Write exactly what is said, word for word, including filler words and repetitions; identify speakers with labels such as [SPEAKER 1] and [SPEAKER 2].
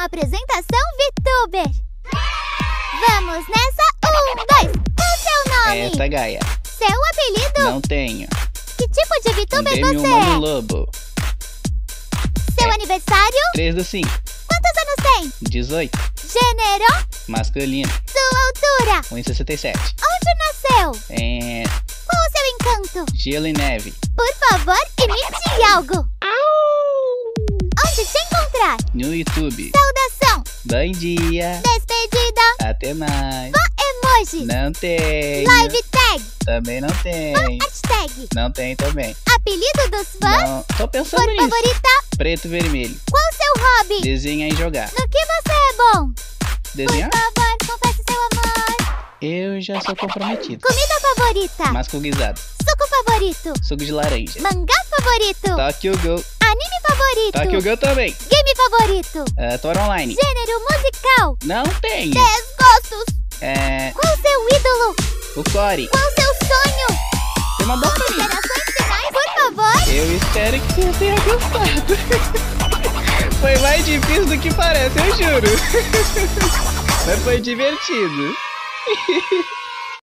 [SPEAKER 1] apresentação VTuber. Vamos nessa. Um, dois. Qual seu nome?
[SPEAKER 2] Essa Gaia.
[SPEAKER 1] Seu apelido?
[SPEAKER 2] Não tenho.
[SPEAKER 1] Que tipo de VTuber
[SPEAKER 2] Dê-me
[SPEAKER 1] você
[SPEAKER 2] um nome
[SPEAKER 1] é?
[SPEAKER 2] lobo.
[SPEAKER 1] Seu
[SPEAKER 2] É.
[SPEAKER 1] aniversário?
[SPEAKER 2] três do cinco.
[SPEAKER 1] Quantos anos tem?
[SPEAKER 2] dezoito.
[SPEAKER 1] Gênero?
[SPEAKER 2] Masculino.
[SPEAKER 1] Sua altura?
[SPEAKER 2] um e sessenta e sete.
[SPEAKER 1] Onde nasceu?
[SPEAKER 2] É...
[SPEAKER 1] Qual o seu encanto?
[SPEAKER 2] Gelo e neve.
[SPEAKER 1] Por favor, imite algo. Onde te encontrar?
[SPEAKER 2] No YouTube.
[SPEAKER 1] Saudação.
[SPEAKER 2] Bom dia.
[SPEAKER 1] Despedida.
[SPEAKER 2] Até mais.
[SPEAKER 1] Emoji.
[SPEAKER 2] Não tem.
[SPEAKER 1] Live tag.
[SPEAKER 2] Também não tem.
[SPEAKER 1] Hashtag.
[SPEAKER 2] Não tem também.
[SPEAKER 1] Apelido dos fãs?
[SPEAKER 2] Não. Tô pensando
[SPEAKER 1] Cor
[SPEAKER 2] nisso.
[SPEAKER 1] favorita?
[SPEAKER 2] Preto e vermelho.
[SPEAKER 1] Qual seu hobby?
[SPEAKER 2] Desenhar e jogar.
[SPEAKER 1] No que você é bom?
[SPEAKER 2] Desenhar?
[SPEAKER 1] Por favor, confesse seu amor.
[SPEAKER 2] Eu já sou comprometido.
[SPEAKER 1] Comida favorita?
[SPEAKER 2] Masculizado.
[SPEAKER 1] Suco favorito?
[SPEAKER 2] Suco de laranja.
[SPEAKER 1] Mangá favorito?
[SPEAKER 2] Tokyo Go.
[SPEAKER 1] Anime favorito?
[SPEAKER 2] Tokyo Go também.
[SPEAKER 1] Game favorito?
[SPEAKER 2] Uh, Tor Online.
[SPEAKER 1] Gênero musical?
[SPEAKER 2] Não tem.
[SPEAKER 1] Desgostos?
[SPEAKER 2] É...
[SPEAKER 1] Qual seu ídolo?
[SPEAKER 2] O Core.
[SPEAKER 1] Qual seu sonho?
[SPEAKER 2] Tem uma boca ali.
[SPEAKER 1] Considerações finais, por favor?
[SPEAKER 2] Eu espero que você tenha gostado. Foi mais difícil do que parece, eu juro. Mas foi divertido.